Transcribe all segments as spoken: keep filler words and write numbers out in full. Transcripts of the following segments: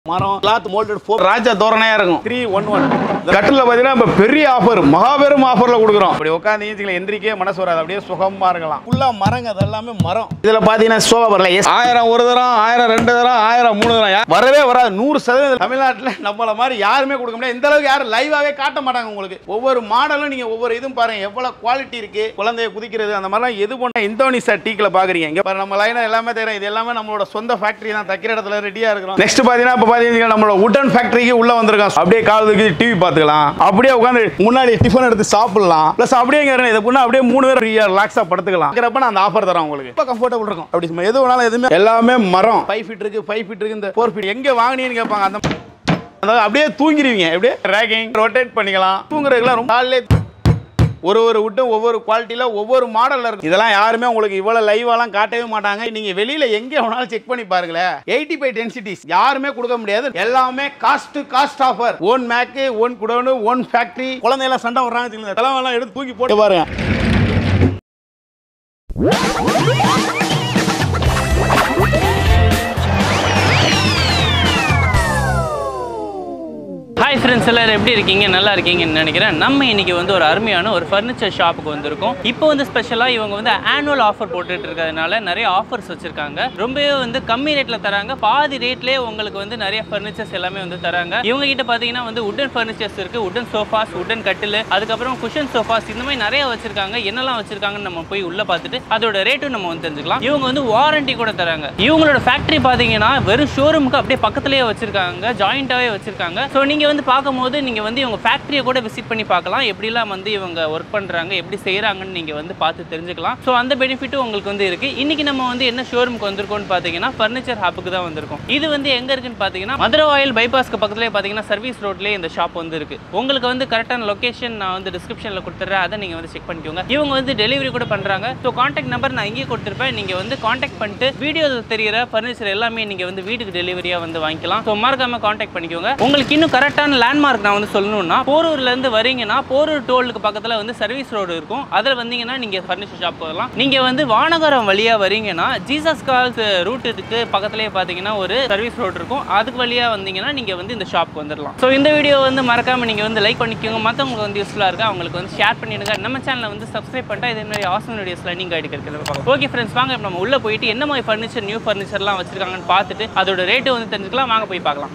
மரம் cloth moulded foam ராஜா தோரணையா இருக்கும் த்ரீ ஒன் ஒன் கட்டில் பார்த்தீங்கன்னா இப்போ பெரிய ஆஃபர் மகாபெரும் ஆஃபரில் கொடுக்குறோம். அப்படி உட்காந்து எந்திரிக்கே மனசு வராது, அப்படியே சுகமாக இருக்கலாம். ஃபுல்லாக மரங்க, அது எல்லாமே மரம். இதில் பார்த்தீங்கன்னா சோபா வரல ஆயிரம் ஒரு தரம், ஆயிரம் ரெண்டு தரம், ஆயிரம் மூணு தரம் வரவே வராது. நூறு சதவீதம் தமிழ்நாட்டில் நம்மள மாதிரி யாருமே கொடுக்க முடியாது. இந்த அளவுக்கு யாரும் லைவாகவே காட்ட மாட்டாங்க உங்களுக்கு. ஒவ்வொரு மாடலும் நீங்கள் ஒவ்வொரு இதுவும் பாருங்க, எவ்வளோ குவாலிட்டி இருக்கு. குழந்தைய குதிக்கிறது அந்த மாதிரிலாம் எது பண்ண இந்தோனிசா டீக்கில் பார்க்குறீங்க. இங்கே பாருங்க, நம்ம லைனாக எல்லாமே தெரியும். இது எல்லாமே நம்மளோட சொந்த ஃபேக்டரி தான், தைக்கிற இடத்துல ரெடியாக இருக்கிறோம். நெக்ஸ்ட் பார்த்தீங்கன்னா இப்போ பார்த்தீங்கன்னா நம்மளோட உடன் ஃபேக்டரிக்கு உள்ள வந்திருக்கோம். அப்படியே காலத்துக்கு டிவி பார்த்துக்கலாம், அப்படியே உட்காந்து முன்னாடி டிஃபன் எடுத்து சாப்பிடலாம். பிளஸ் அப்படியே இதை பண்ணா அப்படியே மூணு பேர் ஃப்ரீயா ரிலாக்ஸா படுத்துக்கலாம். நான் அந்த ஆஃபர் தரேன் உங்களுக்கு. ரொம்ப கம்ஃபர்டபுள் இருக்கும். அப்படி எது வேணாலும் எதுவுமே எல்லாமே மரம். ஃபைவ் ஃபீட் இருக்கு, ஃபைவ் ஃபீட் இருக்கு, இந்த ஃபோர் ஃபீட் எங்க வாங்கினீங்கன்னு கேட்பாங்க. அந்த அதாவது அப்படியே தூங்கிடுவீங்க, அப்படியே ரேக்கிங் ரொட்டேட் பண்ணிக்கலாம். தூங்குறதுக்குலாம் ரொம்ப நாள்லே ஒரு ஒரு விட்டும் ஒவ்வொரு குவாலிட்டியில ஒவ்வொரு மாடல்ல இருக்கு. இதெல்லாம் யாருமே உங்களுக்கு இவ்வளவு லைவாலாம் காட்டவே மாட்டாங்க. நீங்க வெளியில எங்க வேணாலும் செக் பண்ணி பாருங்களேன். எயிட்டி ஃபைவ் டென்சிட்டிஸ் யாருமே கொடுக்க முடியாது. எல்லாமே cost cost offer. Own make, own குடோன், ஓன் ஃபேக்டரி. குழந்தையெல்லாம் சண்டை வர்றாங்க, தலைவெல்லாம் எடுத்து தூக்கி போட்டு பாருங்க. ஹாய் ஃப்ரெண்ட்ஸ், எல்லாரும் எப்படி இருக்கீங்க? நல்லா இருக்கீங்கன்னு நினைக்கிறேன். நம்ம இன்னைக்கு வந்து ஒரு அருமையான ஒரு ஃபர்னிச்சர் ஷாப்புக்கு வந்திருக்கோம். இப்போ வந்து ஸ்பெஷலாக இவங்க வந்து ஆனுவல் ஆஃபர் போட்டுட்டு இருக்கிறதுனால நிறைய ஆஃபர்ஸ் வச்சிருக்காங்க. ரொம்பவே வந்து கம்மி ரேட்ல தராங்க. பாதி ரேட்லேயே உங்களுக்கு வந்து நிறைய ஃபர்னிச்சர்ஸ் எல்லாமே வந்து தராங்க. இவங்க கிட்ட பார்த்தீங்கன்னா வந்து உட்டன் ஃபர்னிச்சர்ஸ் இருக்கு, உட்டன் சோஃபாஸ், உட்டன் கட்டில், அதுக்கப்புறம் குஷன் சோஃபாஸ், இந்த மாதிரி நிறைய வச்சிருக்காங்க. என்னெல்லாம் வச்சிருக்காங்கன்னு நம்ம போய் உள்ள பார்த்துட்டு அதோட ரேட்டும் நம்ம வந்து தெரிஞ்சுக்கலாம். இவங்க வந்து வாரண்டி கூட தராங்க. இவங்களோட ஃபேக்டரி பார்த்தீங்கன்னா வெறும் ஷோரூமுக்கு அப்படியே பக்கத்துலேயே வச்சிருக்காங்க, ஜாயிண்டாகவே வச்சிருக்காங்க. ஸோ நீங்கள் வந்து பார்க்கும்போது நீங்கள் வந்து இவங்க ஃபேக்ட்ரியை கூட விசிட் பண்ணி பார்க்கலாம். எப்படிலாம் வந்து இவங்க ஒர்க் பண்ணுறாங்க, எப்படி செய்கிறாங்கன்னு நீங்கள் வந்து பார்த்து தெரிஞ்சுக்கலாம். ஸோ அந்த பெனிஃபிட்டும் உங்களுக்கு வந்து இருக்குது. இன்றைக்கி நம்ம வந்து என்ன ஷோரூமுக்கு வந்திருக்கோம்னு பார்த்தீங்கன்னா ஃபர்னிச்சர் ஹாப்புக்கு தான் வந்திருக்கோம். இது வந்து எங்கே இருக்குன்னு பார்த்தீங்கன்னா மதுரை ஆயில் பைபாஸ்க்கு பக்கத்துலேயே பார்த்தீங்கன்னா சர்வீஸ் ரோட்லேயே இந்த ஷாப் வந்து இருக்குது. உங்களுக்கு வந்து கரெக்டான லொக்கேஷன் நான் வந்து டிஸ்கிரிப்ஷனில் கொடுத்துட்றேன், அதை நீங்கள் வந்து செக் பண்ணிக்கோங்க. இவங்க வந்து டெலிவரி கூட பண்ணுறாங்க. ஸோ கான்டாக்ட் நம்பர் நான் இங்கேயே கொடுத்துருப்பேன். நீங்கள் வந்து கான்டாக்ட் பண்ணிட்டு வீடியோ தெரிகிற ஃபர்னிச்சர் எல்லாமே நீங்கள் வந்து வீட்டுக்கு டெலிவரியாக வந்து வாங்கிக்கலாம். ஸோ மறக்காமல் கான்டாக்ட் பண்ணிக்கோங்க. உங்களுக்கு இன்னும் கரெக்டான லேண்ட்மார்க் நான் வந்து சொல்லணும்னா, போரூர்ல இருந்து வரீங்கன்னா போரூர் டோலுக்கு பக்கத்துல வந்து சர்வீஸ் ரோடு இருக்கும். அதில் வந்தீங்கன்னா நீங்க ஃபர்னிச்சர் ஷாப் போகலாம். நீங்க வந்து வானகரம் வழியா வரீங்கன்னா ஜீசஸ் கால்ஸ் ரூட்டுக்கு பக்கத்துலேயே பார்த்தீங்கன்னா ஒரு சர்வீஸ் ரோடு இருக்கும். அதுக்கு வழியா வந்தீங்கன்னா நீங்க வந்து இந்த ஷாப்க்கு வந்துடலாம். ஸோ இந்த வீடியோ வந்து மறக்காம நீங்க வந்து லைக் பண்ணிக்கோங்க. மற்றவங்களுக்கு வந்து யூஸ்ஃபுல்லா இருக்கு, அவங்களுக்கு வந்து ஷேர் பண்ணிடுங்க. நம்ம சேனலை வந்து சப்ஸ்கிரைப் பண்ணிட்டா இதே மாதிரி ஆசம் வீடியோஸ்ல நீங்க கைடு கிடைக்கிறது. ஓகே ஃப்ரெண்ட்ஸ், வாங்க நம்ம உள்ள போயிட்டு என்ன மாதிரி ஃபர்னிச்சர், நியூ ஃபர்னிச்சர்லாம் வச்சிருக்காங்கன்னு பார்த்துட்டு அதோட ரேட்டு வந்து தெரிஞ்சுக்கலாம். வாங்க போய் பார்க்கலாம்.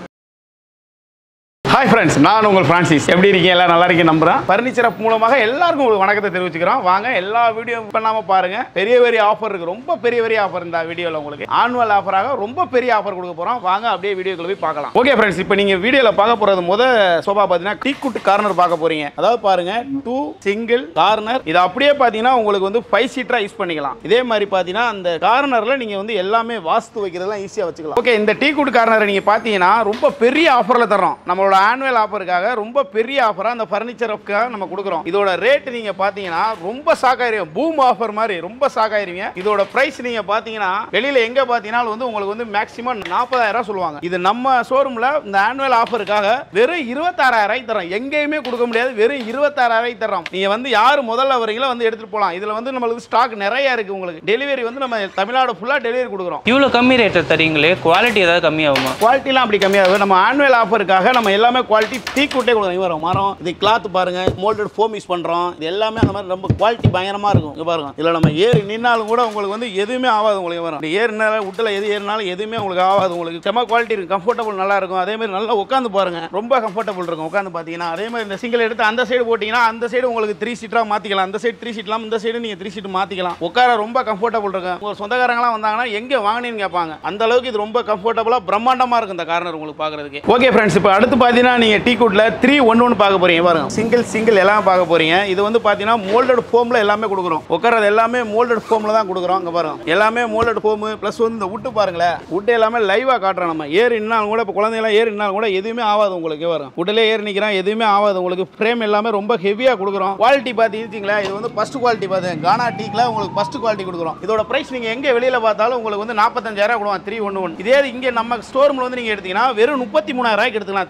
ஹாய் ஃப்ரெண்ட்ஸ், நான் உங்கள் ஃப்ரான்சிஸ். எப்படி இருக்கீங்க? எல்லாம் நல்லா இருக்கீங்க நம்புறேன். ஃபர்னிச்சர் மூலமாக எல்லாருக்கும் ஒரு வணக்கத்தை தெரிவிச்சுக்கிறோம். வாங்க எல்லா வீடியோ பண்ணாம பாருங்க. பெரிய பெரிய ஆஃபர் இருக்கு, ரொம்ப பெரிய பெரிய ஆஃபர் இந்த வீடியோவில் உங்களுக்கு ஆனுவல் ஆஃபராக ரொம்ப பெரிய ஆஃபர் கொடுக்க போறோம். வாங்க அப்படியே வீடியோக்குள்ள போய் பார்க்கலாம். ஓகே ஃப்ரெண்ட்ஸ், இப்போ நீங்க வீடியோல பார்க்க போறது முத சோபா பார்த்தீங்கன்னா டீக்குட் கார்னர் பார்க்க போறீங்க. அதாவது பாருங்க, டூ சிங்கிள் கார்னர். இது அப்படியே பார்த்தீங்கன்னா உங்களுக்கு வந்து ஃபைவ் சீட்டரா யூஸ் பண்ணிக்கலாம். இதே மாதிரி பார்த்தீங்கன்னா அந்த கார்னர்ல நீங்க வந்து எல்லாமே வாஸ்து வைக்கிறதெல்லாம் ஈஸியா வச்சுக்கலாம். ஓகே, இந்த டீக்குட் கார்னர் நீங்க பார்த்தீங்கன்னா ரொம்ப பெரிய ஆஃபர்ல தரோம். நம்மளோட ஆனுவல் ஆஃபருக்காக ரொம்ப பெரிய ஆஃபரா அந்த ஃபர்னிச்சருக்காக நம்ம கொடுக்குறோம். இதோட ரேட் நீங்க பாத்தீங்கன்னா ரொம்ப சாக்காயிருங்க, பூம் ஆஃபர் மாதிரி ரொம்ப சாக்காயிருங்க. இதோட பிரைஸ் நீங்க பாத்தீங்கன்னா வெளியில எங்க பாத்தீங்கன்னா வந்து உங்களுக்கு வந்து மேக்ஸிமம் நாற்பதாயிரம் சொல்லுவாங்க. இது நம்ம ஷோரூம்ல இந்த ஆனுவல் ஆஃபருக்காக வெறும் இருபத்தாறாயிரம் தரோம். எங்கேயுமே கொடுக்க முடியாது, வெறும் இருபத்தாறாயிரம் தரோம். நீங்க வந்து யாரு முதல்ல வரீங்களோ வந்து எடுத்துட்டு போலாம். இதுல வந்து நம்மளுக்கு ஸ்டாக் நிறைய இருக்கு. உங்களுக்கு டெலிவரி வந்து நம்ம தமிழ்நாடு ஃபுல்லா டெலிவரி கொடுக்குறோம். இவ்வளவு கம்மி ரேட் தரீங்களே, குவாலிட்டி ஏதாவது கம்மியாகுமா? குவாலிட்டிலாம் அப்படி கம்மியாகும். நம்ம ஆனுவல் ஆஃபருக்காக நம்ம எல்லாமே குவாலிட்டி டீக்குட்டே கொடுக்குறோம். வரும் மரம், இது கிளாத் பாருங்க, மோல்டட் ஃபோம் யூஸ் பண்றோம். இது எல்லாமே அந்த மாதிரி ரொம்ப குவாலிட்டி பயங்கரமா இருக்கும். இங்க பாருங்க, இதுல நம்ம ஏறி நின்னாலும் கூட உங்களுக்கு வந்து எதுவுமே ஆகாது. உங்களுக்கு வரும் ஏறினால உட்டுல எது ஏறினாலும் எதுவுமே உங்களுக்கு ஆகாது. உங்களுக்கு செம குவாலிட்டி இருக்கு, கம்ஃபர்டபுள் நல்லா இருக்கும். அதே மாதிரி நல்லா உட்காந்து பாருங்க, ரொம்ப கம்ஃபர்டபுள் இருக்கும் உட்காந்து பாத்தீங்கன்னா. அதே மாதிரி இந்த சிங்கிள் எடுத்து அந்த சைடு போட்டீங்கன்னா அந்த சைடு உங்களுக்கு த்ரீ சீட்டரா மாத்திக்கலாம். அந்த சைடு த்ரீ சீட்லாம், இந்த சைடு நீங்க த்ரீ சீட் மாத்திக்கலாம். உட்கார ரொம்ப கம்ஃபர்டபுள் இருக்கும். ஒரு சொந்தக்காரங்களாம் வந்தாங்கன்னா எங்க வாங்கினீன்னு கேட்பாங்க. அந்த அளவுக்கு இது ரொம்ப கம்ஃபர்டபுளா பிரம்மாண்டமா இருக்கும் இந்த கார்னர் உங்களுக்கு பாக்குறதுக்கு. ஓகே ஃப்ரெண்ட்ஸ், இப்போ அடுத்து பாத்தீங்கன்னா நீங்க டீக்குட்ல த்ரீ ஒன் ஒன் பார்க்க போறீங்க. பாருங்க, சிங்கிள் சிங்கிள் எல்லாம் பார்க்க போறீங்க. இது வந்து பாத்தீங்கன்னா மோல்டட் ஃபோம்ல எல்லாமே கொடுக்குறோம். உட்கார்றது எல்லாமே மோல்டட் ஃபோம்ல தான் கொடுக்குறோம். இங்க பாருங்க, எல்லாமே மோல்டட் ஃபோம் பிளஸ் வந்து இந்த உட்டு பாருங்களேன், உட்டு எல்லாமே லைவா காட்டுறோம். நம்ம ஏறி நின்னாலும் கூட, இப்போ குழந்தைலாம் ஏறி நின்னாலும் கூட எதுவுமே ஆகாது உங்களுக்கு. வரும் உடலே ஏறி நிற்கிறான், எதுவுமே ஆகாது உங்களுக்கு. ஃப்ரேம் எல்லாமே ரொம்ப ஹெவியா கொடுக்குறோம். குவாலிட்டி பாத்தீங்கன்னா இது வந்து ஃபர்ஸ்ட் குவாலிட்டி பாத்தீங்க, கானா டீக்ல உங்களுக்கு ஃபர்ஸ்ட் குவாலிட்டி கொடுக்குறோம். இதோட பிரைஸ் நீங்க எங்க வெளியில பார்த்தாலும் உங்களுக்கு வந்து நாற்பத்தஞ்சாயிரம் கொடுவாங்க த்ரீ ஒன் ஒன். இதே இங்க நம்ம ஸ்டோர் ரூம்ல வந்து நீங்க எடுத்தீங்கன்னா வெறும் முப்பத்தி மூணாயிரம் ரூபாய்க்கு எடுத்துக்கலாம் த்ரீ ஒன்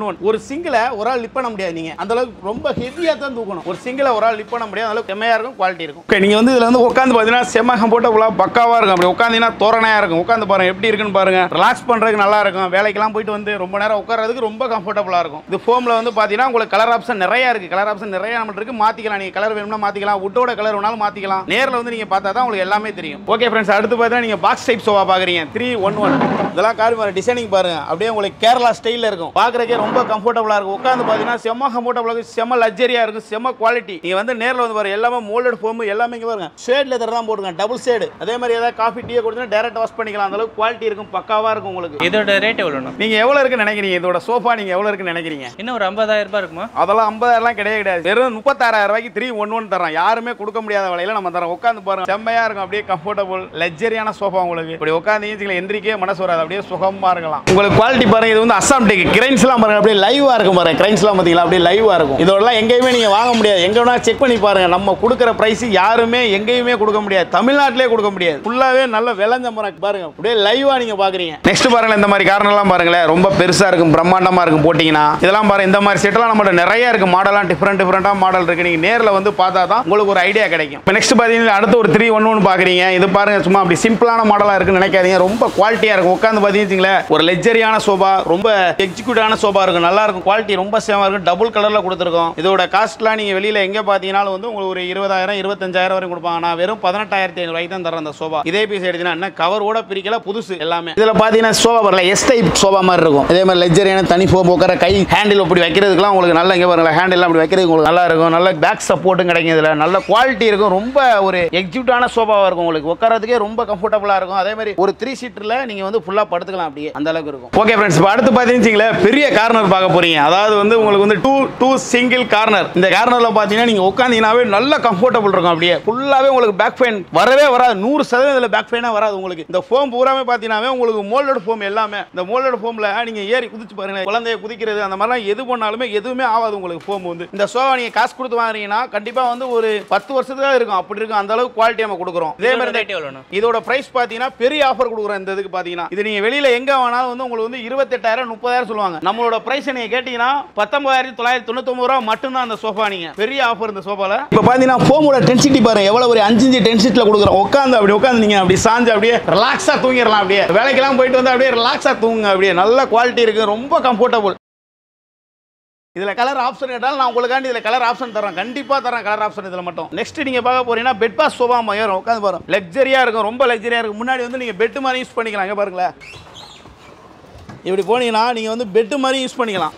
ஒன். ஒரு சிங்கிள ஒரு ஆள் லிஃப்ட் பண்ண முடியாது. நீங்க அந்த அளவுக்கு ரொம்ப ஹெவியா தான் தூக்கணும். ஒரு சிங்கிள ஒரு ஆள் லிஃப்ட் பண்ண முடியாது. அளவுக்கு செமையா இருக்கும், குவாலிட்டி இருக்கும். ஓகே, நீங்க வந்து இதுல வந்து உட்கார்ந்து பாத்தீங்கன்னா செம்ம கம்ஃபர்ட்டபிளா பக்காவா இருக்கும். அப்படி உட்கார்ந்தீங்கன்னா தோரணையா இருக்கும். உட்கார்ந்து பாருங்க எப்படி இருக்குன்னு பாருங்க. ரிலாக்ஸ் பண்றதுக்கு நல்லா இருக்கும். வேலைக்கெல்லாம் போயிட்டு வந்து ரொம்ப நேரம் உட்கார்றதுக்கு ரொம்ப கம்ஃபர்ட்டபிளா இருக்கும். இது ஃபோம்ல வந்து பாத்தீங்கன்னா உங்களுக்கு கலர் ஆப்ஷன் நிறைய இருக்கு. கலர் ஆப்ஷன் நிறைய நம்மளுக்கு இருக்கு. மாத்திக்கலாம். நீங்க கலர் வேணும்னா மாத்திக்கலாம். வுட்டோட கலர் வேணாலும் மாத்திக்கலாம். நேர்ல வந்து நீங்க பார்த்தா தான் உங்களுக்கு எல்லாமே தெரியும். ஓகே ஃப்ரெண்ட்ஸ், அடுத்து பார்த்தா நீங்க பாக்ஸ் டைப் சோஃபா பாக்குறீங்க. Three one one. இதெல்லாம் கார் பாருங்க, டிசைனிங் பாருங்க. அப்படியே உங்களுக்கு கேரளா ஸ்டைல்ல இருக்கும். பாக்குறதுக்கே ரொம்ப கம்ஃபர்ட்டபிளா இருக்கும். உட்கார்ந்து பாத்தீங்கன்னா செம்ம கம்ஃபர்ட்டபிளா இருக்கும். செம்ம லக்ஸரியா இருக்கும். செம்ம குவாலிட்டி. நீங்க வந்து நேர்ல வந்து பாருங்க, எல்லாமே மோல்டட் ஃபோம் எல்லாமே இங்க பாருங்க. ஷேட் லெதர் தான் போட்டுருக்காங்க. Double shade. அதே மாதிரி ஏதாவது காஃபி டீ கொடுத்தா டைரக்ட் வாஷ் பண்ணிக்கலாம். அந்த அளவுக்கு குவாலிட்டி இருக்கும். பக்காவா இருக்கும் உங்களுக்கு. இதோட ரேட் எவ்வளவு? நீங்க எவ்வளவு இருக்குன்னு நினைக்கிறீங்க? இதோட சோஃபா நீங்க எவ்வளவு இருக்குன்னு நினைக்கிறீங்க? இன்னும் ஒரு ஐம்பதாயிரம் ரூபாய் இருக்குமா? அதெல்லாம் ஐம்பதாயிரம் கிடையாது கிடையாது. வெறும் முப்பத்தாறாயிரம் ரூபாய்க்கு த்ரீ ஒன் ஒன் தரோம். யாருமே கொடுக்க முடியாத விலையில நம்ம தரோம். உட்காந்து பாருங்க, செம்மையா இருக்கும். அப்படியே கம்ஃபர்ட்டபிள் லக்ஸரியான சோஃபா உங்களுக்கு. இப்படி உட்காந்து எந்திரிக்கே மனசு வராது. அப்படியே சுகமா இருக்கலாம். உங்களுக்கு குவாலிட்டி பாருங்க. இது வந்து அஸ்ஸாம் டெக் கிரைன்ஸ் எல்லாம் பாருங்க. அப்படியே லைவா இருக்கும் பாருங்க. கிரைன்ஸ் எல்லாம் பாத்தீங்களா அப்படியே லைவா இருக்கும். இதெல்லாம் எங்கேயுமே நீங்க வாங்க முடியாது. எங்க வேணா செக் பண்ணி பாருங்க. நம்ம கொடுக்குற பிரைஸ் யாருமே எங்கேயுமே கொடுக்க முடியாது. தமிழ்நாட்டிலே கொடுக்க முடியாது. ஃபுல்லாவே நல்ல விளைஞ்ச மரம் பாருங்க. அப்படியே லைவா நீங்க பாக்குறீங்க. நெக்ஸ்ட் பாருங்க, இந்த மாதிரி காரணம் எல்லாம் பாருங்களேன். ரொம்ப பெருசா இருக்கும், பிரம்மாண்டமா இருக்கும். போட்டீங்கன்னா இதெல்லாம் பாருங்க. இந்த மாதிரி செட் எல்லாம் நம்ம நிறைய இருக்கு. மாடலாம் டிஃபரெண்ட் டிஃபரெண்டா மாடல் இருக்கு. நீங்க நேர்ல வந்து பார்த்தா தான் உங்களுக்கு ஒரு ஐடியா கிடைக்கும். நெக்ஸ்ட் பாத்தீங்கன்னா அடுத்து ஒரு த்ரீ ஒன் ஒன் பாக்குறீங்க. இது பாருங்க, சும்மா அப்படி சிம்பிளான மாடலா இருக்குன்னு நினைக்காதீங்க. ரொம்ப குவாலிட்டியா இருக்கும். உட்காந்து பாத்தீங்கன்னா ஒரு லக்ஸரியான சோபா, ரொம்ப எக்ஸிக்யூட்டான சோபா இருக்கும். நல்லா இருக்கும். குவாலிட்டி ரொம்ப சேமா இருக்கும். டபுள் கலர்ல கொடுத்துருக்கோம். இதோட காஸ்ட்லாம் நீங்க வெளியில எங்க பாத்தீங்கன்னாலும் வந்து உங்களுக்கு ஒரு இருபதாயிரம் இருபத்தஞ்சாயிரம் வரைக்கும் கொடுப்பாங்க. நான் வெறும் பதினெட்டாயிரத்தி ஐநூறு ரூபாய்க்கு தான் தரேன் அந்த சோபா. இதே பீஸ் எடுத்தீங்கன்னா என்ன கவரோட பிரிக்கல, புதுசு எல்லாமே. இதுல பாத்தீங்கன்னா சோபா வரல எஸ் டைப் சோபா மாதிரி இருக்கும். இதே மாதிரி லக்ஸரியான தனி ஃபோம் உட்கார கை ஹேண்டில் அப்படி வைக்கிறதுக்குலாம் உங்களுக்கு நல்லா இங்க பாருங்க. ஹேண்டில் அப்படி வைக்கிறதுக்கு உங்களுக்கு நல்லா இருக்கும். நல்ல பேக் சப்போர்ட்டும் கிடைக்கும். இதுல நல்ல குவாலிட்டி இருக்கும். ரொம்ப ஒரு எக்ஸிக்யூட்டான சோபாவா இருக்கும். உங்களுக்கு உட்காரதுக்கே ரொம்ப கம்ஃபர்ட்டபிளா இருக்கும். அதே மாதிரி ஒரு த்ரீ சீட்டர்ல நீங்க வந்து ஃபுல்லா படுத்துக்கலாம். அப்படியே அந்த அளவுக்கு இருக்கும். ஓகே ஃப்ரெண்ட்ஸ், இப்போ அடுத்து பாத்தீங்கன்னா பெரிய கார்னர் பார்க்க போறீங்க. அதாவது வந்து உங்களுக்கு வந்து டூ டூ சிங்கிள் கார்னர். இந்த கார்னர்ல பாத்தீங்கன்னா நீங்க உட்காந்தீங்கன்னாவே நல்ல கம்ஃபர்ட்டபிள் இருக்கும். அப்படியே ஃபுல்லாவே உங்களுக்கு பேக் பெயின் வரவே வராது. நூறு சதவீதம் இதுல பேக் பெயினா வராது உங்களுக்கு. இந்த ஃபோம் பூராமே பாத்தீங்கன்னா உங்களுக்கு மோல்டட் ஃபோம் எல்லாமே. இந்த மோல்டட் ஃபோம்ல நீங்க ஏறி குதிச்சு பாருங்க. குழந்தைய குதிக்கிறது அந்த மாதிரிலாம் எது பண்ணாலுமே எதுவுமே ஆகாது உங்களுக்கு. ஃபோம் வந்து இந்த சோஃபா நீங்க காசு கொடுத்து வாங்குறீங்கன்னா கண்டிப்பா வந்து ஒரு பத்து வருஷத்துக்கு இருக்கும். அப்படி இருக்கும். அந்த அளவுக்கு குவாலிட்டி நம்ம கொடுக்குறோம். இதே மாதிரி இதோட பிரைஸ் பாத்தீங்கன்னா பெரிய ஆஃபர் கொடுக்குறோம். இந்த இதுக்கு பாத்தீங்கன்னா இது நீங்க வெளியில எங்க வேணாலும் வந்து உங்களுக்கு வந்து இருபத்தெட்டாயிரம் முப்பதாயிரம் சொல்லுவாங்க. நம்மளோட பிரைஸ் நீங்க கேட்டீங்கன்னா பத்தொன்பதாயிரத்தி தொள்ளாயிரத்தி தொண்ணூத்தி ஒன்பது ரூபாய் மட்டும் தான் அந்த சோஃபா. நீங்க பெரிய ஆஃபர் இந்த சோஃபால. இப்ப பாத்தீங்கன்னா ஃபோமோட டென்சிட்டி பாருங்க எவ்வளவு ஒரு அஞ்சு இன்ச் டென்சிட்டில கொடுக்குறோம். உட்கார்ந்து அப்படி உட்கார்ந்து நீங்க அப்படி சாஞ்சு அப்படியே ரிலாக்ஸா தூங்கிடலாம். அப்படியே வேலைக்கெல்லாம் போயிட்டு வந்து அப்படியே ரிலாக்ஸா தூங்குங்க. அப்படியே நல்ல குவாலிட்டி இருக்கு. ரொம்ப கம்ஃபர்ட்டபிள். இதுல கலர் ஆப்ஷன் கேட்டாலும் நான் உங்களுக்காண்டி இதுல கலர் ஆப்ஷன் தரேன். கண்டிப்பா தரேன் கலர் ஆப்ஷன் இதுல மட்டும். நெக்ஸ்ட் நீங்க பார்க்க போறீங்கன்னா பெட் பாஸ் சோஃபா மாதிரி உட்காந்து பாருங்க. லக்ஸரியா இருக்கும். ரொம்ப லக்ஸரியா இருக்கும். முன்னாடி வந்து நீங்க பெட் மாதிரி யூஸ் பண்ணிக்கலாம். இங்க பாருங்களேன். இப்படி போனீங்கன்னா நீங்க வந்து பெட் மாதிரி யூஸ் பண்ணிக்கலாம்.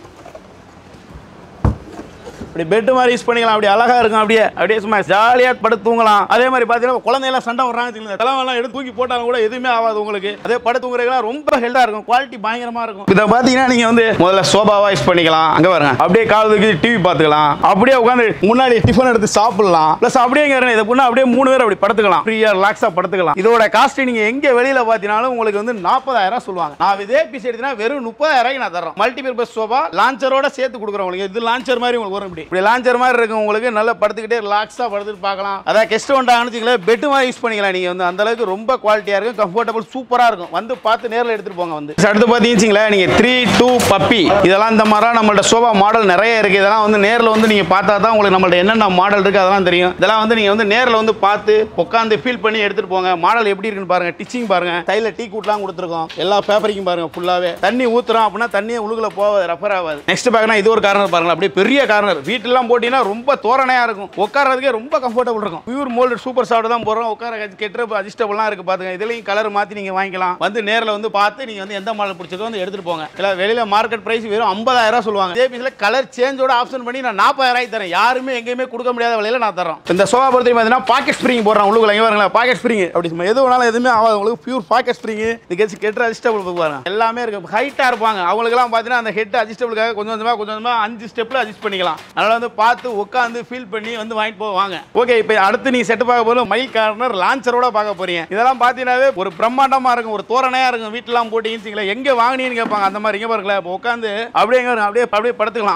இப்படி பெட் மாதிரி யூஸ் பண்ணிக்கலாம். அப்படி அழகா இருக்கும். அப்படியே அப்படியே சும்மா ஜாலியா படுத்து தூங்கலாம். அதே மாதிரி பாத்தீங்கன்னா குழந்தையெல்லாம் சண்டை வர்றாங்க, தலைவெல்லாம் எடுத்து தூக்கி போட்டாலும் கூட எதுவுமே ஆகாது உங்களுக்கு. அதே படுத்து தூங்குறதுலாம் ரொம்ப ஹெல்தா இருக்கும். குவாலிட்டி பயங்கரமா இருக்கும். இதை பாத்தீங்கன்னா நீங்க வந்து முதல்ல சோபாவா யூஸ் பண்ணிக்கலாம். அங்க பாருங்க. அப்படியே கால் தூக்கி டிவி பாத்துக்கலாம். அப்படியே உட்காந்து முன்னாடி டிஃபன் எடுத்து சாப்பிடலாம். பிளஸ் அப்படியே இதை பண்ணா அப்படியே மூணு பேர் அப்படி படுத்துக்கலாம். ஃப்ரீயா ரிலாக்ஸா படுத்துக்கலாம். இதோட காஸ்ட் நீங்க எங்க வெளியில பாத்தீங்கன்னாலும் உங்களுக்கு வந்து நாற்பதாயிரம் சொல்லுவாங்க. நான் இதே பீஸ் எடுத்தீங்கன்னா வெறும் முப்பதாயிரம் நான் தரேன். மல்டிபர்பஸ் சோபா லான்ச்சரோட சேர்த்து கொடுக்குறோம் உங்களுக்கு. இது லான்ச்சர் மாதிரி உங்களுக்கு வரும். இப்படி லான்ச்சர் மாதிரி இருக்கும் உங்களுக்கு. நல்லா படுத்துக்கிட்டே ரிலாக்ஸா படுத்துட்டு பார்க்கலாம். அதான் கெஸ்ட் வந்தாங்கன்னு பெட் மாதிரி யூஸ் பண்ணிக்கலாம். நீங்க வந்து அந்த அளவுக்கு ரொம்ப குவாலிட்டியா இருக்கும். கம்ஃபர்ட்டபிள் சூப்பரா இருக்கும். வந்து பார்த்து நேரில் எடுத்துட்டு போங்க. வந்து அடுத்து பாத்தீங்கன்னா நீங்க த்ரீ டூ பப்பி இதெல்லாம் இந்த மாதிரி நம்மளோட சோபா மாடல் நிறைய இருக்கு. இதெல்லாம் வந்து நேரில் வந்து நீங்க பார்த்தா தான் உங்களுக்கு நம்மளோட என்னென்ன மாடல் இருக்கு அதெல்லாம் தெரியும். இதெல்லாம் வந்து நீங்க வந்து நேரில் வந்து பார்த்து உட்காந்து ஃபீல் பண்ணி எடுத்துட்டு போங்க. மாடல் எப்படி இருக்குன்னு பாருங்க. டிச்சிங் பாருங்க. டைல டீ கூட்லாம் கொடுத்துருக்கோம். எல்லா ஃபேப்ரிக்கும் பாருங்க. ஃபுல்லாவே தண்ணி ஊத்துறோம் அப்படின்னா தண்ணியை உழுகுல போகாது, ரஃபர் ஆகாது. நெக்ஸ்ட் பாக்கணும் இது ஒரு கார்னர் பாருங்க. அப்படியே பெரிய கார்னர். வீட்டெல்லாம் போட்டீங்கன்னா ரொம்ப தோரணையா இருக்கும். உட்கார்றதுக்கே ரொம்ப கம்ஃபர்ட்டபிள் இருக்கும். பியூர் மோல்டட் சூப்பர் சாஃப்ட் தான் போறோம். உட்கார கெட்டர் அட்ஜஸ்டபிள்லாம் இருக்கு பாத்துங்க. இதுலயும் கலர் மாத்தி நீங்க வாங்கிக்கலாம். வந்து நேரில் வந்து பார்த்து நீங்க வந்து எந்த மாடல் பிடிச்சதோ வந்து எடுத்துட்டு போங்க. இல்ல வெளியில மார்க்கெட் பிரைஸ் வெறும் ஐம்பதாயிரம் ரூபாய் சொல்லுவாங்க. இதே பீஸ்ல கலர் சேஞ்சோட ஆப்ஷன் பண்ணி நான் நாற்பதாயிரம் ரூபாய் தரேன். யாருமே எங்கேயுமே கொடுக்க முடியாத விலையில நான் தரேன். இந்த சோஃபா பொறுத்து பார்த்தீங்கன்னா பாக்கெட் ஸ்ப்ரிங் போடுறேன். உள்ளுக்குள்ள இங்க பாருங்களா பாக்கெட் ஸ்ப்ரிங். அப்படி எது வேணாலும் எதுவுமே ஆகாது உங்களுக்கு. Pure pocket spring. இதுக்கு கெட்டர் அட்ஜஸ்டபிள் பாருங்க. எல்லாமே இருக்கு. ஹைட்டா இருப்பாங்க அவங்களுக்கு எல்லாம் பாத்தீங்கன்னா அந்த ஹெட் அட்ஜஸ்டபிளுக்காக கொஞ்சம் கொஞ்சமா கொஞ்சம் கொஞ்சமா அஞ்சு ஸ்டெப்ல அட்ஜஸ்ட் பண்ணிக்கலாம். அதனால வந்து பார்த்து உட்காந்து ஃபீல் பண்ணி வந்து வாங்கிட்டு போவாங்க. ஓகே, இப்போ அடுத்து நீ செட் பார்க்க போறது மைல் கார்னர் லான்ச்சரோட பார்க்க போறீங்க. இதெல்லாம் பாத்தீங்கன்னாவே ஒரு பிரம்மாண்டமா இருக்கும். ஒரு தோரணையா இருக்கும். வீட்டெல்லாம் போட்டீங்கன்னு எங்க வாங்கினீங்கன்னு கேட்பாங்க. அந்த மாதிரி இங்க பாருங்களேன். உட்காந்து அப்படியே அப்படியே அப்படியே படுத்துக்கலாம்.